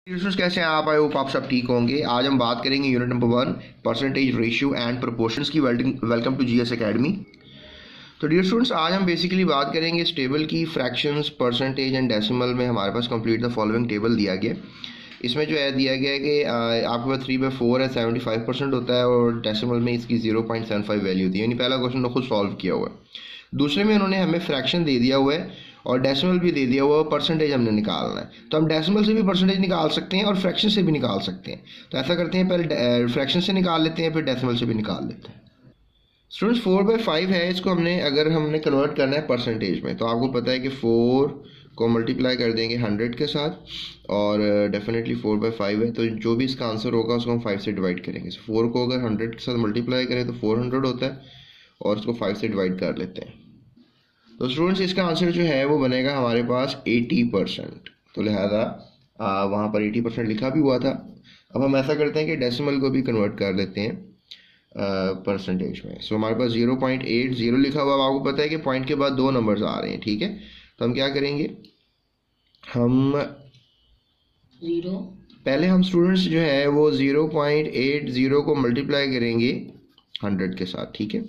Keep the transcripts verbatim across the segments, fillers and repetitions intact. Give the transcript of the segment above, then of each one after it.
Students कैसे हैं आप? आई होप आप सब ठीक होंगे। आज हम बात करेंगे unit number one percentage ratio and proportions की। Welcome to GS academy. तो डियर स्टूडेंट्स, आज हम बेसिकली बात करेंगे इस टेबल की। फ्रैक्शंस, परसेंटेज एंड डेसिमल में हमारे पास कंप्लीट द फॉलोइंग टेबल दिया गया। इसमें जो है दिया गया है कि आपके पास थ्री बाई फोर है, सेवेंटी फाइव परसेंट होता है और डेसिमल में इसकी zero point seven five value थी। यानी पहला क्वेश्चन तो खुद सॉल्व किया हुआ है। दूसरे में उन्होंने हमें फ्रैक्शन दे दिया हुआ है और डेसिमल भी दे दिया हुआ है, परसेंटेज हमने निकालना है। तो हम डेसिमल से भी परसेंटेज निकाल सकते हैं और फ्रैक्शन से भी निकाल सकते हैं। तो ऐसा करते हैं, पहले फ्रैक्शन से निकाल लेते हैं, फिर डेसिमल से भी निकाल लेते हैं। स्टूडेंट्स फोर बाई फाइव है, इसको हमने अगर हमने कन्वर्ट करना है परसेंटेज में, तो आपको पता है कि फोर को मल्टीप्लाई कर देंगे हंड्रेड के साथ और डेफिनेटली फोर बाई फाइव है, तो जो भी इसका आंसर होगा उसको हम फाइव से डिवाइड करेंगे। सो फोर को अगर हंड्रेड के साथ मल्टीप्लाई करें तो फोर हंड्रेड होता है और इसको फाइव से डिवाइड कर लेते हैं। तो स्टूडेंट्स इसका आंसर जो है वो बनेगा हमारे पास एटी परसेंट। तो लिहाजा वहाँ पर एटी परसेंट लिखा भी हुआ था। अब हम ऐसा करते हैं कि डेसिमल को भी कन्वर्ट कर लेते हैं परसेंटेज में। सो so, हमारे पास जीरो पॉइंट एट जीरो लिखा हुआ। आपको पता है कि पॉइंट के बाद दो नंबर्स आ रहे हैं, ठीक है। तो हम क्या करेंगे, हम जीरो पहले हम स्टूडेंट्स जो है वो जीरो पॉइंट एट जीरो को मल्टीप्लाई करेंगे हंड्रेड के साथ, ठीक है।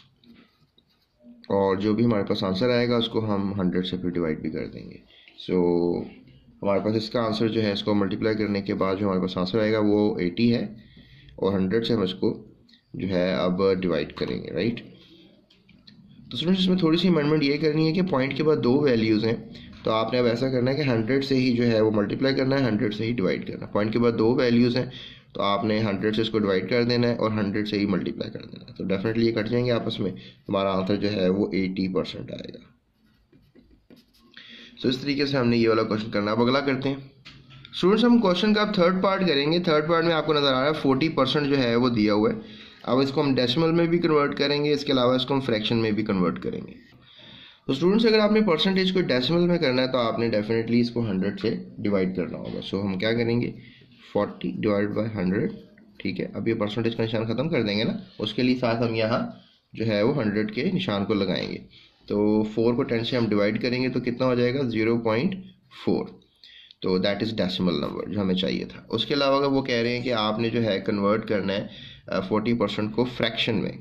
और जो भी हमारे पास आंसर आएगा उसको हम हंड्रेड से फिर डिवाइड भी कर देंगे। सो so, हमारे पास इसका आंसर जो है इसको मल्टीप्लाई करने के बाद जो हमारे पास आंसर आएगा वो एटी है और हंड्रेड से हम इसको जो है अब डिवाइड करेंगे, राइट। तो स्टूडेंट्स इसमें थोड़ी सी अमेंडमेंट ये करनी है कि पॉइंट के बाद दो वैल्यूज़ हैं, तो आपने अब ऐसा करना है कि हंड्रेड से ही जो है वो मल्टीप्लाई करना है, हंड्रेड से ही डिवाइड करना है। पॉइंट के बाद दो वैल्यूज़ हैं तो आपने हंड्रेड से इसको डिवाइड कर देना है और हंड्रेड से ही मल्टीप्लाई कर देना है। तो डेफिनेटली ये कट जाएंगे आपस में, हमारा आंसर जो है वो एटी परसेंट आएगा। सो so, इस तरीके से हमने ये वाला क्वेश्चन करना। अब अगला करते हैं स्टूडेंट्स। हम क्वेश्चन का अब थर्ड पार्ट करेंगे। थर्ड पार्ट में आपको नज़र आ रहा है फोर्टी परसेंट जो है वो दिया हुआ है। अब इसको हम डेसिमल में भी कन्वर्ट करेंगे, इसके अलावा इसको हम फ्रैक्शन में भी कन्वर्ट करेंगे। तो स्टूडेंट्स अगर आपने परसेंटेज को डेसिमल में करना है तो आपने डेफिनेटली इसको हंड्रेड से डिवाइड करना होगा। सो so, हम क्या करेंगे, फोर्टी डिवाइड बाई हंड्रेड, ठीक है। अब ये परसेंटेज का निशान ख़त्म कर देंगे ना, उसके लिए साथ हम यहाँ जो है वो हंड्रेड के निशान को लगाएंगे। तो फोर को टेन से हम डिवाइड करेंगे तो कितना हो जाएगा, ज़ीरो पॉइंट फोर। तो दैट इज़ डेसिमल नंबर जो हमें चाहिए था। उसके अलावा अगर वो कह रहे हैं कि आपने जो है कन्वर्ट करना है फोर्टी परसेंट को फ्रैक्शन में।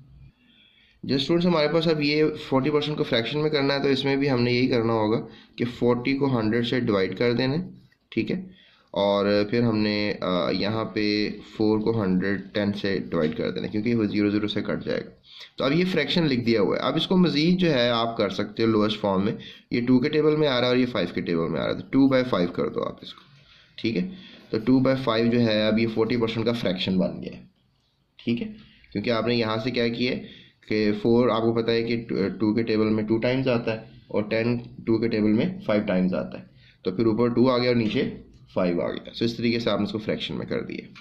जिस स्टूडेंट्स हमारे पास अब ये फोर्टी परसेंट को फ्रैक्शन में करना है तो इसमें भी हमने यही करना होगा कि फोर्टी को हंड्रेड से डिवाइड कर देना है, ठीक है। और फिर हमने यहाँ पे फोर को हंड्रेड टेन से डिवाइड कर देना क्योंकि वो जीरो जीरो से कट जाएगा। तो अब ये फ्रैक्शन लिख दिया हुआ है। अब इसको मज़ीद जो है आप कर सकते हो लोएस्ट फॉर्म में। ये टू के टेबल में आ रहा है और ये फाइव के टेबल में आ रहा है, तो टू बाई फाइव कर दो आप इसको, ठीक है। तो टू बाई फाइव जो है अब ये फोर्टी परसेंट का फ्रैक्शन बन गया है, ठीक है। क्योंकि आपने यहाँ से क्या किया कि फोर आपको पता है कि टू के टेबल में टू टाइम्स आता है और टेन टू के टेबल में फाइव टाइम्स आता है, तो फिर ऊपर टू आ गया और नीचे फाइव आ गया। सो इस तरीके से आपने इसको फ्रैक्शन में कर दिए।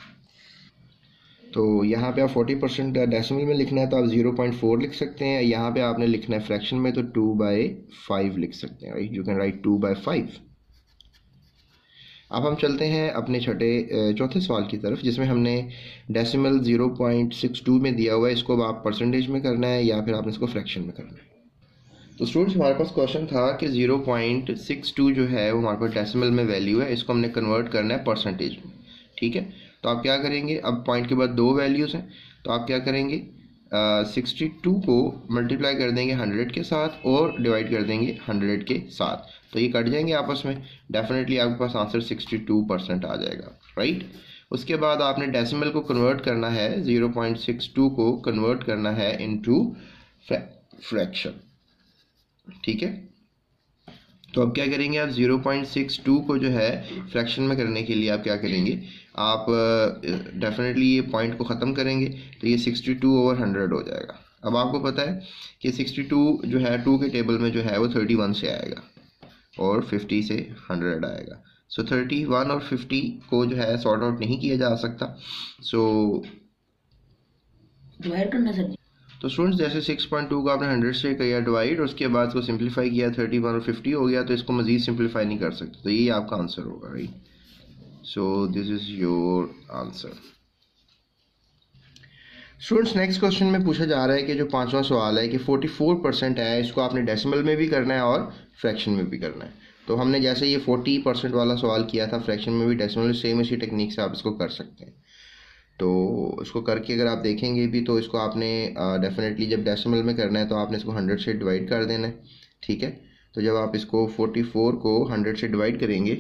तो यहाँ पे आप फोर्टी परसेंट डेसिमल में लिखना है तो आप ज़ीरो पॉइंट फोर लिख सकते हैं। यहाँ पे आपने लिखना है फ्रैक्शन में तो टू बाई फाइव लिख सकते हैं, right. You can write two by five. अब हम चलते हैं अपने छठे चौथे सवाल की तरफ, जिसमें हमने decimal zero point six two में दिया हुआ है। इसको आप परसेंटेज में करना है या फिर आपने इसको फ्रैक्शन में करना है। तो स्टूडेंट्स हमारे पास क्वेश्चन था कि ज़ीरो पॉइंट सिक्स टू जो है वो हमारे पास डेसिमल में वैल्यू है, इसको हमने कन्वर्ट करना है परसेंटेज में, ठीक है। तो आप क्या करेंगे, अब पॉइंट के बाद दो वैल्यूज़ हैं तो आप क्या करेंगे, सिक्सटी टू को मल्टीप्लाई कर देंगे हंड्रेड के साथ और डिवाइड कर देंगे हंड्रेड के साथ, तो ये कट जाएंगे आपस में। डेफिनेटली आपके पास आंसर सिक्सटी टू परसेंट आ जाएगा, राइट। उसके बाद आपने डेसिमल को कन्वर्ट करना है, ज़ीरो पॉइंट सिक्स टू को कन्वर्ट करना है इनटू फ्रैक्शन, ठीक है। तो अब क्या करेंगे, आप ज़ीरो पॉइंट सिक्स टू को जो है फ्रैक्शन में करने के लिए आप क्या करेंगे, आप डेफिनेटली uh, ये पॉइंट को ख़त्म करेंगे तो ये सिक्सटी टू ओवर हंड्रेड हो जाएगा। अब आपको पता है कि सिक्सटी टू जो है टू के टेबल में जो है वो थर्टी वन से आएगा और फिफ्टी से हंड्रेड आएगा। सो थर्टी वन और फिफ्टी को जो है सॉर्ट आउट नहीं किया जा सकता, सो डिवाइड करना सर। तो स्टूडेंट्स जैसे सिक्स पॉइंट टू को आपने हंड्रेड से किया डिवाइड, उसके बाद इसको सिंप्लीफाई किया, थर्टी वन और फिफ्टी हो गया, तो इसको मज़ीद सिंप्लीफाई नहीं कर सकते, तो यही आपका आंसर होगा, right. So this is your answer. Students next question में पूछा जा रहा है कि जो पांचवा सवाल है कि फोर्टी फोर परसेंट है, इसको आपने डेसिमल में भी करना है और फ्रैक्शन में भी करना है। तो हमने जैसे ये फोर्टी परसेंट वाला सवाल किया था फ्रैक्शन में भी डेसिमल, सेम इसी टेक्निक से आप इसको कर सकते हैं। तो इसको करके अगर आप देखेंगे भी तो इसको आपने डेफिनेटली जब डेसिमल में करना है तो आपने इसको हंड्रेड से डिवाइड कर देना है, ठीक है। तो जब आप इसको फोर्टी फोर को हंड्रेड से डिवाइड करेंगे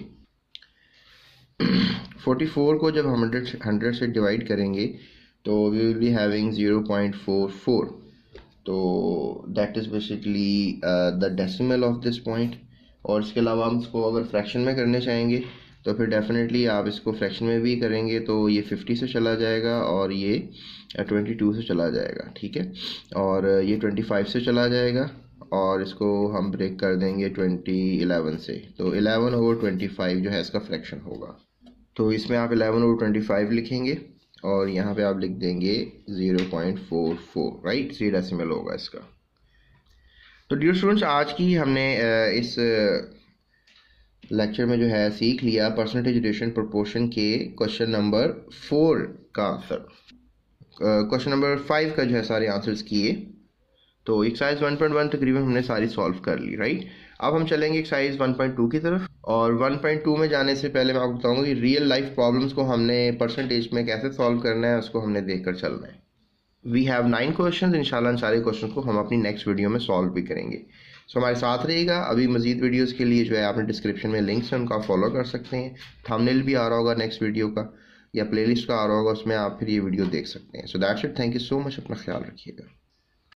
फोर्टी फोर को जब हम हंड्रेड हंड्रेड से डिवाइड करेंगे तो we will be having zero point four four, तो that is basically the decimal of this point. और इसके अलावा हम इसको अगर फ्रैक्शन में करने चाहेंगे तो फिर डेफिनेटली आप इसको फ्रैक्शन में भी करेंगे तो ये फिफ्टी से चला जाएगा और ये ट्वेंटी टू से चला जाएगा, ठीक है। और ये ट्वेंटी फाइव से चला जाएगा और इसको हम ब्रेक कर देंगे ट्वेंटी इलेवन से, तो इलेवन ओवर ट्वेंटी फाइव जो है इसका फ्रैक्शन होगा। तो इसमें आप इलेवन ओवर ट्वेंटी फाइव लिखेंगे और यहाँ पे आप लिख देंगे zero point four four, right, three decimal होगा इसका। तो डियर स्टूडेंट्स, आज की हमने इस लेक्चर में जो है सीख लिया परसेंटेज रेशियो प्रोपोर्शन के क्वेश्चन नंबर फोर का आंसर। क्वेश्चन नंबर फाइव का जो है सारे आंसर्स किए। तो एक्सरसाइज वन पॉइंट वन तकरीबन हमने सारी सॉल्व कर ली, राइट। अब हम चलेंगे एक्सरसाइज वन पॉइंट टू की तरफ। और वन पॉइंट टू में जाने से पहले मैं आपको बताऊंगा कि रियल लाइफ प्रॉब्लम्स को हमने परसेंटेज में कैसे सॉल्व करना है, उसको हमने देखकर चलना है। वी हैव नाइन क्वेश्चंस, इंशाल्लाह इन सारे क्वेश्चन को हम अपनी नेक्स्ट वीडियो में सॉल्व भी करेंगे। सो so, हमारे साथ रहिएगा। अभी मजीद वीडियोस के लिए जो है आपने डिस्क्रिप्शन में लिंक्स हैं, उनका फॉलो कर सकते हैं। थंबनेल भी आ रहा होगा नेक्स्ट वीडियो का या प्लेलिस्ट का आ रहा होगा, उसमें आप फिर ये वीडियो देख सकते हैं। So that's it, thank you so much, अपना ख्याल रखिएगा।